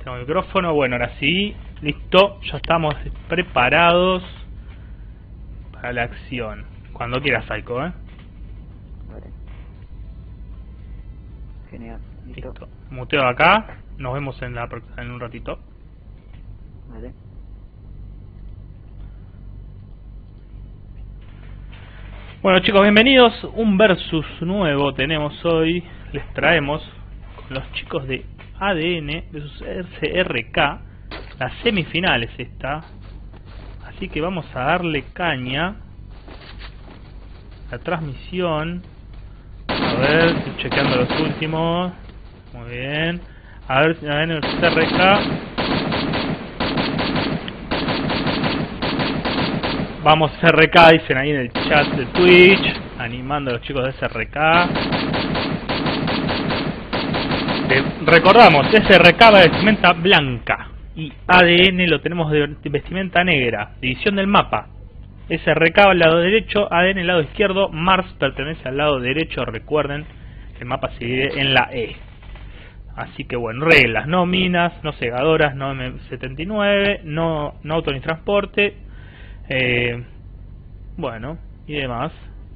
Tengo micrófono, bueno, ahora sí, listo, ya estamos preparados para la acción. Cuando quieras, Psycho, Vale. Genial, listo. Listo. Muteo acá, nos vemos en un ratito. Vale. Bueno chicos, bienvenidos, un versus nuevo tenemos hoy, les traemos con los chicos de ADN versus SRK, las semifinales esta, así que vamos a darle caña la transmisión. A ver, estoy chequeando los últimos, muy bien, a ver si ADN versus SRK. Vamos SRK, dicen ahí en el chat de Twitch, animando a los chicos de SRK. Recordamos, SRK va de vestimenta blanca y ADN lo tenemos de vestimenta negra. División del mapa. SRK al lado derecho, ADN al lado izquierdo, Mars pertenece al lado derecho, recuerden que el mapa se divide en la E. Así que bueno, reglas, no minas, no segadoras, no M79, no auto ni transporte. Bueno, y demás.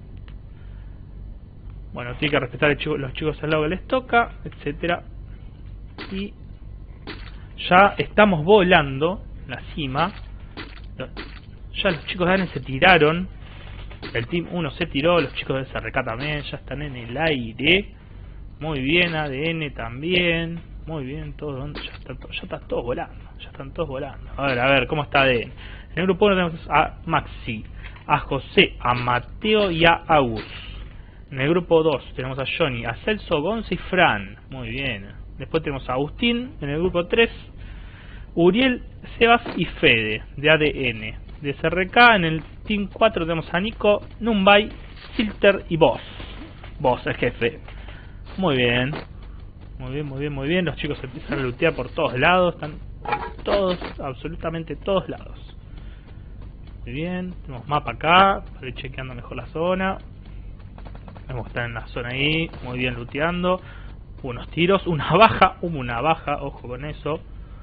Bueno, tiene que respetar los chicos al lado que les toca, etcétera. Y ya estamos volando la cima. Ya los chicos de ADN se tiraron. El Team 1 se tiró, los chicos de SRK también, ya están en el aire. Muy bien, ADN también. Muy bien, todos, ya están todos volando. Ya están todos volando. A ver, ¿cómo está ADN? En el grupo 1 tenemos a Maxi, a José, a Mateo y a Agus. En el grupo 2 tenemos a Johnny, a Celso, Gonza y Fran. Muy bien. Después tenemos a Agustín. En el grupo 3, Uriel, Sebas y Fede, de ADN. De SRK, en el Team 4 tenemos a Nico, Numbay, Silter y Boss. Boss, el jefe. Muy bien. Muy bien. Los chicos empiezan a lootear por todos lados. Están todos, absolutamente todos lados. Muy bien, tenemos mapa acá, para ir chequeando mejor la zona. Vemos que están en la zona ahí, muy bien looteando. Unos tiros, una baja, ojo con eso.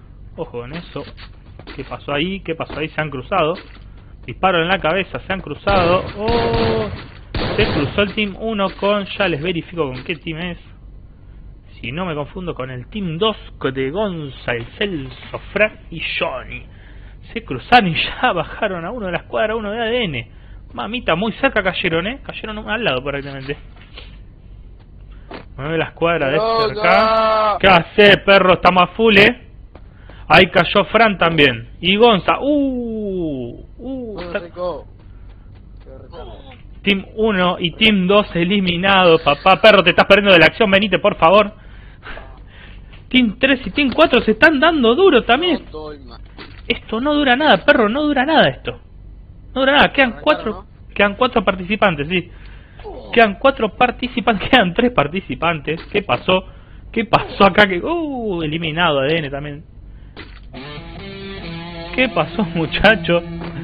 ¿Qué pasó ahí? Se han cruzado. Disparo en la cabeza, se han cruzado. ¡Oh! Se cruzó el Team 1 con, ya les verifico con qué team es. Si no me confundo con el Team 2 de Gonza, el Celso, Frank y Johnny. Se cruzaron y ya bajaron a uno de la escuadra, uno de ADN. Mamita, muy cerca cayeron, cayeron al lado prácticamente. Mueve la escuadra de cerca. ¿Qué hace, perro? Estamos a full, Ahí cayó Fran también. Y Gonza. Team 1 y Team 2 eliminados, papá. Perro, te estás perdiendo de la acción, venite por favor. Team 3 y Team 4 se están dando duro también. Esto no dura nada, perro, no dura nada esto. No dura nada, quedan 4 participantes, sí. Quedan 4 participantes, quedan 3 participantes. ¿Qué pasó? ¿Qué pasó acá? Que eliminado ADN también. ¿Qué pasó, muchacho?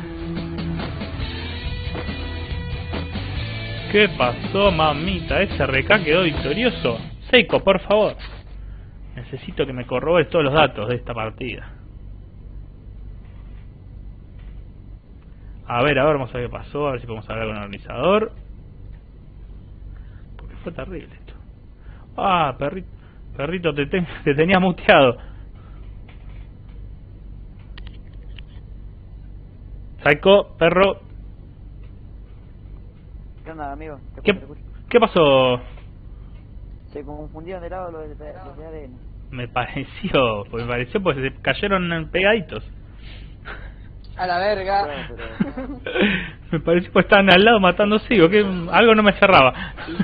¿Qué pasó, mamita? SRK quedó victorioso. Seiko, por favor. Necesito que me corrobores todos los datos de esta partida. A ver, vamos a ver qué pasó, a ver si podemos hablar con el organizador. Porque fue terrible esto. Ah, perrito, te tenía muteado. Psycho, perro. ¿Qué onda, amigo? ¿Qué pasó? Se confundieron de lado los de ADN. Me pareció porque se cayeron pegaditos. A la verga. Pero... Me pareció que estaban al lado matándose, o que algo no me cerraba.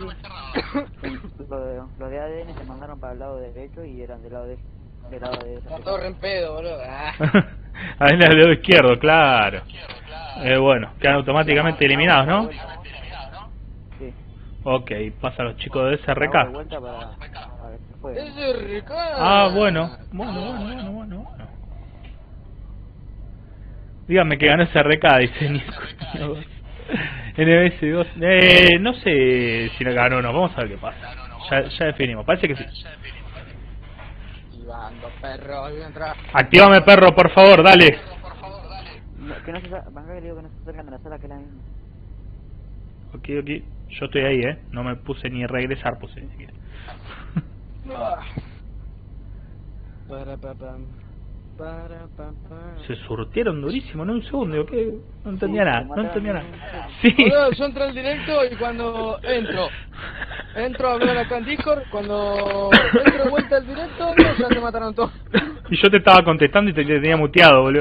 Los de ADN se mandaron para el lado derecho y eran del lado de Está todo re en pedo, boludo. Ahí en el dedo izquierdo, claro. Bueno, quedan automáticamente eliminados, ¿no? Sí. Ok, pasan los chicos de SRK. SRK. Ah, bueno. Dígame que ganó SRK, dice Nico. NBS2. No sé si ganó o no, vamos a ver qué pasa. Ya definimos, parece que sí. activando, perro. Voy a entrar. Actívame, perro, por favor, dale. No, que no se van a digo que no se acercan de la sala que es la misma. Ok, ok. Yo estoy ahí, No me puse ni regresar, puse ni siquiera. Para, pa, pam. Para, pa, pam. Se surtieron durísimo, ¿no? Un segundo, ¿qué? No entendía nada, no entendía nada. Sí, Sí. Boludo, yo entré al directo y cuando entro a hablar acá en Discord, cuando entro de vuelta al directo, ya se mataron todos. Y yo te estaba contestando y te tenía muteado, boludo.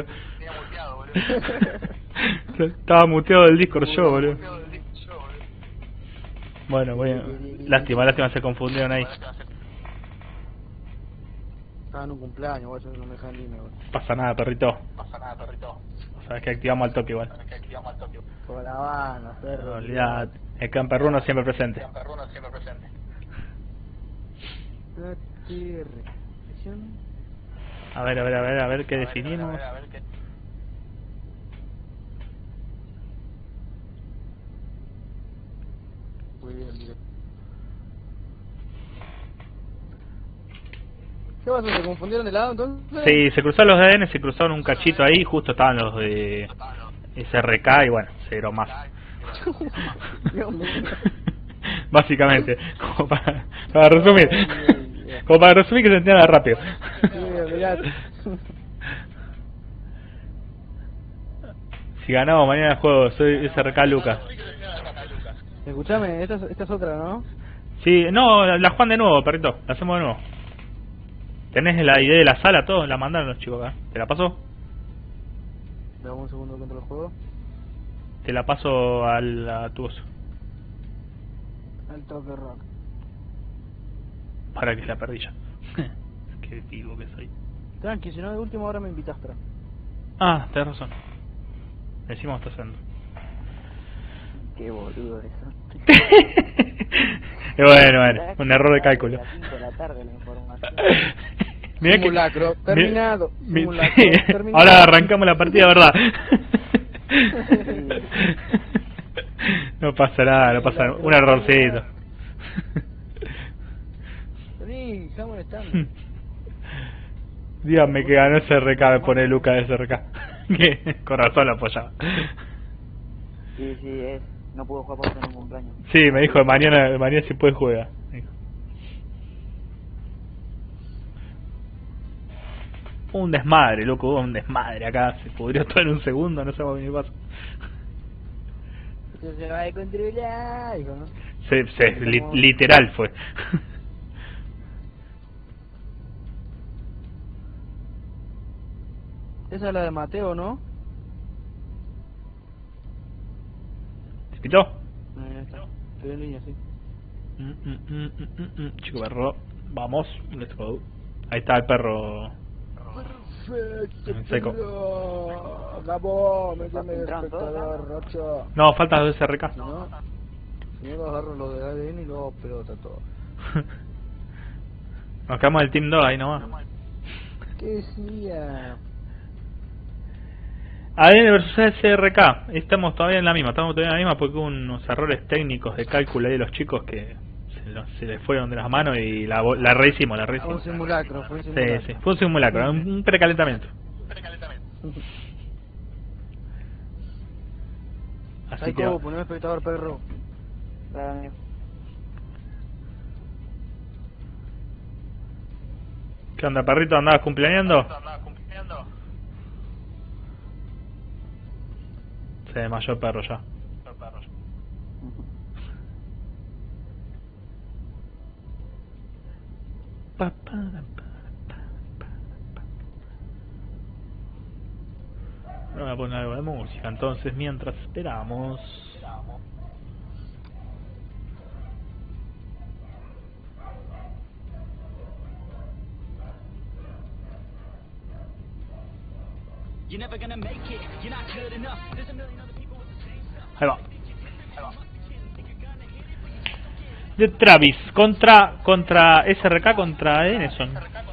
Estaba muteado del Discord yo, boludo. Bueno, lástima, se confundieron ahí. Estaba en un cumpleaños, guacho, no me dejan irme, güey. Pasa nada, perrito. Sabes que activamos al toque igual. Por la Habana, perro. Olvidate. El camperruno siempre presente. A ver qué definimos. Muy bien, directo. ¿Qué pasó? ¿Se confundieron de lado entonces? Sí, se cruzaron los ADN, se cruzaron un cachito ahí, justo estaban los de SRK y bueno, cero más. Dios mío. Básicamente, como para resumir. Como para resumir que se entienda rápido. Sí, olvidate. Si ganamos mañana el juego, soy SRK Lucas. Escuchame, esta es otra, ¿no? Sí, no, la juegan de nuevo, perrito, la hacemos de nuevo. ¿Tenés la idea de la sala, todo? La mandaron los chicos acá. ¿Te la paso? Dame un segundo que entro al juego. Te la paso a tu voz. Al toque rock. Para que la perdí ya. Qué vivo que soy. Tranqui, si no de última hora me invitas, pero. Ah, tenés razón. Decimos estás haciendo. qué boludo eso. Bueno, un error de cálculo. A las 5 de la tarde la información. Mirá que- Simulacro, terminado. mi- Simulacro, sí, terminado. ahora arrancamos la partida, ¿verdad? No pasa nada, no pasa nada. Un errorcito. Vení, está molestando. Dígame que ganó SRK, me pone Luca de SRK. Que con razón lo apoyaba. Sí, es. No puedo jugar por tener un cumpleaños. Sí, me dijo mañana si puede jugar. Me dijo. Un desmadre, loco, un desmadre acá. Se pudrió todo en un segundo, no sabemos qué pasa. Esto se va a controlar, hijo, ¿no? Literal fue. Esa es la de Mateo, ¿no? ¿Te pitó? Ahí está. Estoy en línea, sí. Chico perro, vamos, let's go. Ahí está el perro. Perfecto, Seco. perro. Acabó, méteme de ¿Entraron todos, espectador, Rocho. No, falta los SRK. Si no, lo agarro lo de ADN y luego pelota todo. Nos quedamos del Team 2 ahí nomás. ¿Qué decía? ADN versus SRK. Estamos todavía en la misma, porque hubo unos errores técnicos de cálculo ahí de los chicos que se les fueron de las manos y la rehicimos, Fue un simulacro, fue un Sí, simulacro. sí, fue un simulacro, un precalentamiento. Así Ay, que ¿cómo? Poneme espectador, perro. Claro, amigo. ¿qué onda, perrito? ¿Andabas cumpleañando? Se desmayó el perro ya. Voy a poner algo de música entonces mientras esperamos. Ahí va. De Travis contra SRK contra Eneson.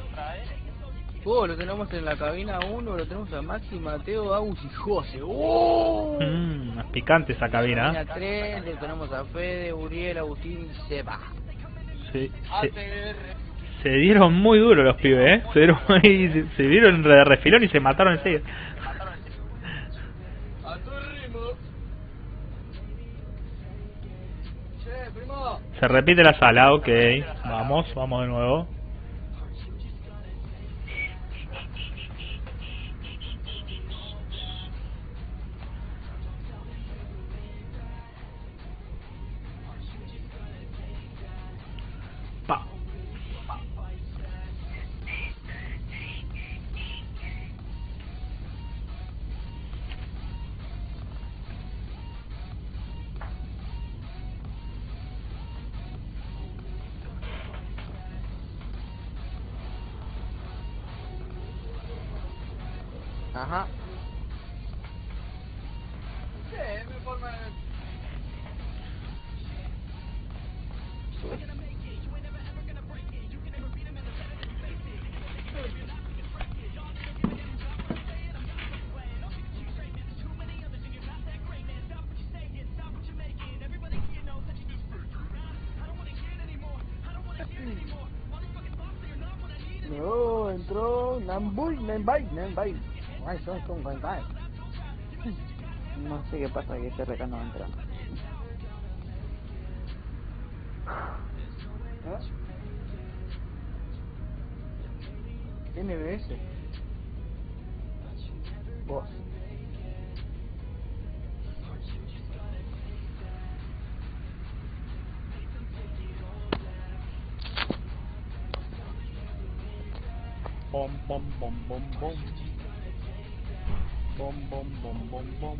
Lo tenemos en la cabina 1, lo tenemos a Maxi, Mateo, Agus y José. ¡Oh! Es picante esa cabina. Cabina 3, lo tenemos a Fede, Uriel, Agustín y Seba. Sí, Se dieron muy duro los pibes, se dieron de refilón y se mataron enseguida. A tu ritmo. Che, primo. Se repite la sala, ok. Vamos de nuevo. Pa. Ajá. Che, me forma... No, entró Nambuy. No sé qué pasa que este recano entra. NBS. Vos. Bom, bom, bom, bom, bom. Bom, bom, bom, bom, bom.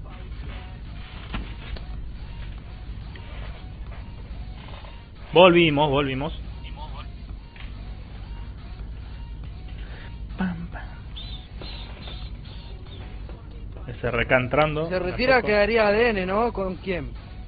Volvimos. Pam, pam. SRK entrando. Se retira, quedaría ADN, ¿no? ¿Con quién?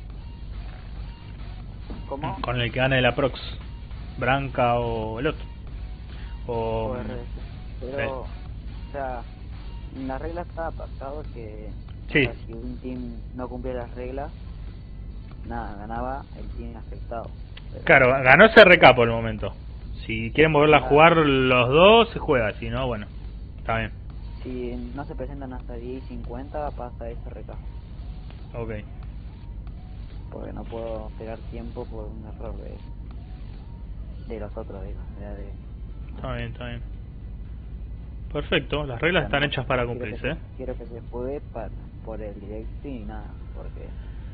¿Cómo? Con el que gane la Prox. Branca o el otro. O... O RS. Pero, o sea, en la regla estaba pasado que Sí. o sea, si un team no cumplía las reglas, nada, ganaba el team afectado. Pero, Claro, ganó SRK por el momento. Si quieren volverla a jugar los dos, se juega. Si no, bueno, está bien. si no se presentan hasta 10 y 50, pasa SRK. Ok. Porque no puedo pegar tiempo por un error de los otros, digo. Está bien. Perfecto, las reglas están hechas para cumplirse, ¿eh? Quiero que se juegue por el directo y nada, porque...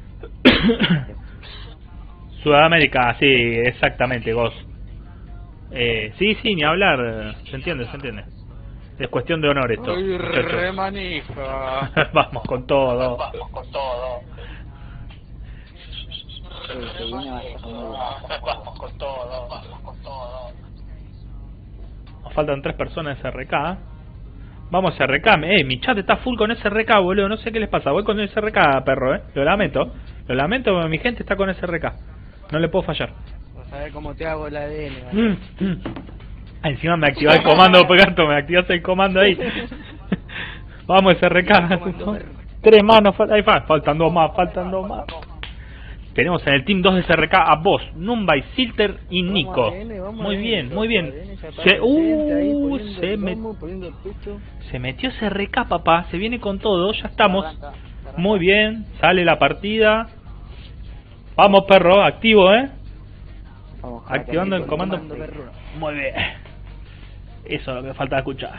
Sudamérica, sí, exactamente, Ghost. Sí, ni hablar, se entiende. Es cuestión de honor esto. Soy muchachos. re manija. Vamos con todo. se viene bastante Nos faltan 3 personas de SRK. Vamos SRK, mi chat está full con SRK, boludo, no sé qué les pasa. Voy con SRK, perro, Lo lamento, mi gente está con SRK. No le puedo fallar. Vas a ver cómo te hago el ADN, ¿vale? Encima me activa el comando, Pegato, me activas el comando ahí. Vamos SRK. 3 manos, faltan 2 más. Tenemos en el team 2 de SRK a Boss, Numbay, Silter y Nico. Muy bien. Se metió SRK, papá. Se viene con todo, ya estamos. Muy bien, sale la partida. Vamos, perro, activo, activando el comando. Muy bien. Eso es lo que falta escuchar.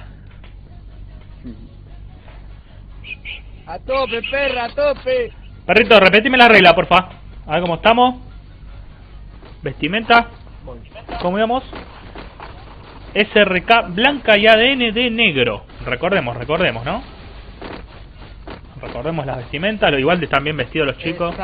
A tope, perra, a tope. Perrito, repetime la regla, porfa. A ver cómo estamos. Vestimenta. ¿Cómo íbamos? SRK blanca y ADN de negro. Recordemos, ¿no? Recordemos las vestimentas. Lo igual de están bien vestidos los chicos.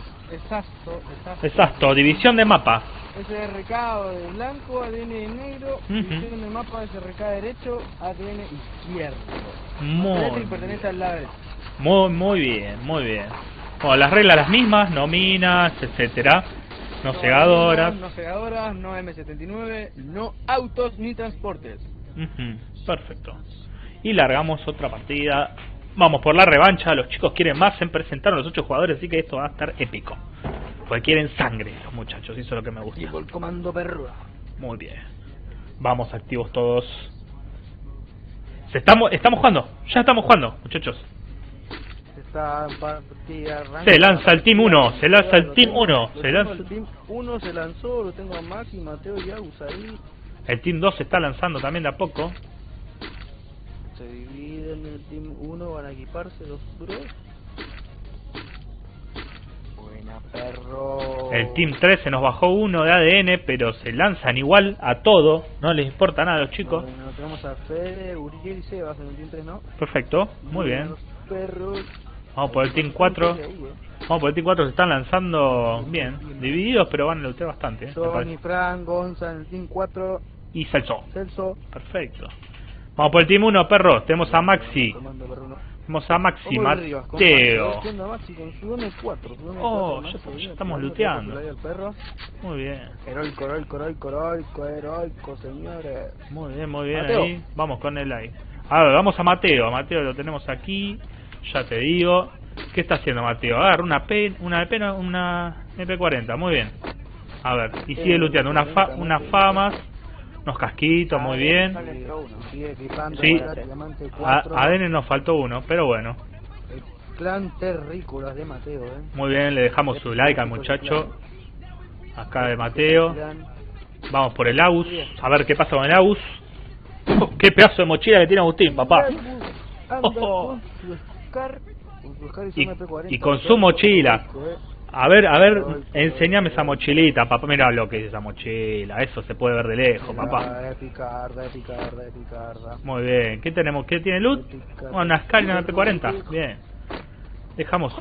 Exacto. División de mapa. SRK de blanco, ADN de negro. División de mapa, SRK derecho, ADN izquierdo. Muy pertenece al lado derecho. Muy bien. Bueno, las reglas las mismas, no minas, etcétera. No cegadoras. No cegadoras, no M79, no autos ni transportes. Perfecto. Y largamos otra partida. Vamos por la revancha. Los chicos quieren más. Se presentaron los 8 jugadores, así que esto va a estar épico. Porque quieren sangre los muchachos, y eso es lo que me gusta. Y por comando perro. Muy bien. Vamos, activos todos. Estamos jugando. Ya estamos jugando, muchachos. Esta partida arranca. Se lanza el Team 1. Se lanza el Team 1. Se lanza... El Team 1 se lanzó. Lo tengo a Maxi, Mateo y Agus ahí. El Team 2 se está lanzando también de a poco. Se dividen el Team 1. Van a equiparse los bros. Buena, perro. El Team 3 se nos bajó uno de ADN, pero se lanzan igual a todo. No les importa nada a los chicos. Bueno, tenemos a Fede, Uriel y Sebas en el Team 3, ¿no? Perfecto, muy bien. Los perros. Vamos por el Team 4. Vamos por el Team 4, se están lanzando bien. Divididos, pero van a lootear bastante. Me Tony, parece. Fran, Gonza en el Team 4. Y Celso. Celso. Perfecto. Vamos por el Team 1, perros. Tenemos a Maxi. Comando perro, ¿no? Tenemos a Maxi, Vamos arriba, Mateo. comando Maxi con su M4. Oh, ya estamos looteando. Muy bien. Heroico, señores. Muy bien, Mateo. ahí. Vamos con el like. A ver, vamos a Mateo. A Mateo lo tenemos aquí. Ya te digo. ¿Qué está haciendo Mateo? Agarra una MP40. Muy bien. A ver, y sigue looteando. Unas famas. Unos casquitos, muy bien. Sigue equipando Sí. para Diamante 4. ADN nos faltó uno, pero bueno. El clan terrícolas de Mateo, Muy bien, le dejamos su like al muchacho. Acá de Mateo. Vamos por el Agus. A ver qué pasa con el Agus. Qué pedazo de mochila que tiene Agustín, papá. Oh. Y con su mochila. A ver, enséñame esa mochilita, papá. Mira lo que es esa mochila. Eso se puede ver de lejos, papá. Picarda. Muy bien. ¿Qué tenemos? ¿Qué tiene loot? Bueno, una escala en MP40. Bien. Dejamos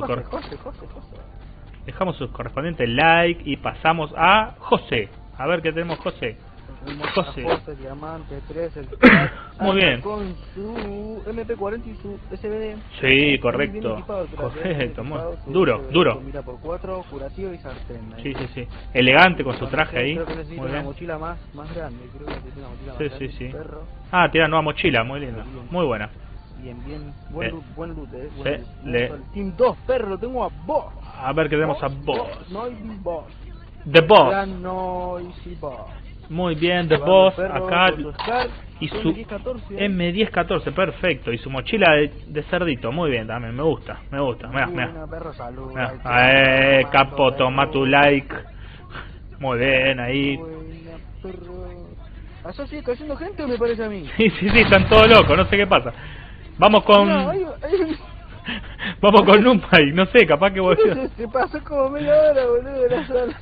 su correspondiente like y pasamos a José. A ver qué tenemos, José. José. Diamante 3, el Muy bien. con su MP40 y su SBD. Sí, correcto. Correcto, muy duro. Mira por 4, curativo y sartén. Sí. Elegante con su traje ahí. Creo que necesita Muy una bien. mochila más grande. Creo que necesita una mochila más grande. Sí. Perro. Ah, tiene nueva mochila, muy linda. Muy buena. Bien. Buen loot, buen loot. Sí, Buen loot. El Team 2, perro, lo tengo a Boss. A ver qué tenemos a Boss. Noisy Boss. The Boss. Gran Noisy Boss. Muy bien, The Boss. Perro, Acá. con su Scar, Y su su M1014, M1014, perfecto. Y su mochila de cerdito, muy bien también. Me gusta. Mira. Buena, perro, salud. Capo, toma tu like. Muy bien, ahí. Buena, perro. ¿Allá sigue cayendo gente o me parece a mí? Sí, están todos locos, no sé qué pasa. Vamos con... No, hay Vamos con Numpay, no sé, capaz que volvió. se pasó como media hora, boludo, de la sala.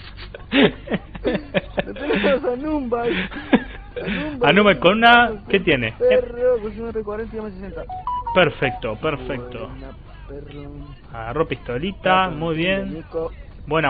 Lo tenemos a Numbay. A Numpay con una... ¿Qué tiene? Perro, con un R40 y M60. Perfecto. Buena, perro. Agarró pistolita, muy bien. Nico.